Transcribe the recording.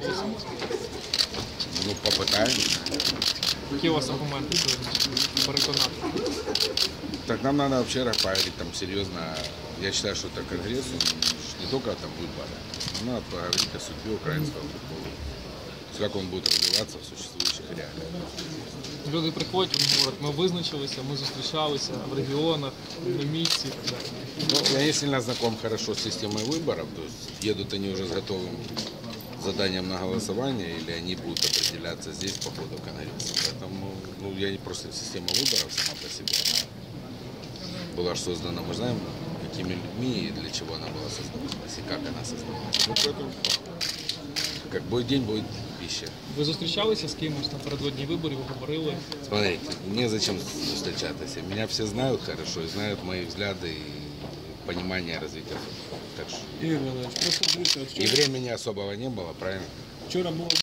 підписувати? Ну, попытаемся. Які у вас аргументи переконати? Так нам надо вообще поговорить там серьезно. Я считаю, что это Конгресс, он не только там выборы. Но надо поговорить о судьбе украинского футбола. Как он будет развиваться в существующих реалиях. Люди приходять, вони говорять, ми визначилися, ми зустрічалися в регіонах, на місці і так далі. Ну, я не сильно знаком хорошо с системой выборов, то есть едут они уже с готовым заданием на голосование, или они будут определяться здесь по ходу Конгресса. Поэтому я не просто система выборов сама по себе, она была создана, мы знаем, какими людьми и для чего она была создавалась, и как она создавалась. Ну, поэтому, как будет день, будет пища. Ви зустрічалися з кимось напередодні виборів, говорили? Смотрите, незачем встречаться. Меня все знают хорошо и знают мои взгляды и понимание развития. Так что Ігор Валерійович, просто дивіться, и времени особого не было, правильно? вчора було